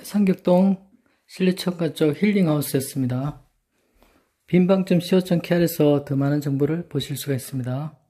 상격동 실내청가 쪽 힐링하우스였습니다. 빈방점 co.kr에서 더 많은 정보를 보실 수가 있습니다.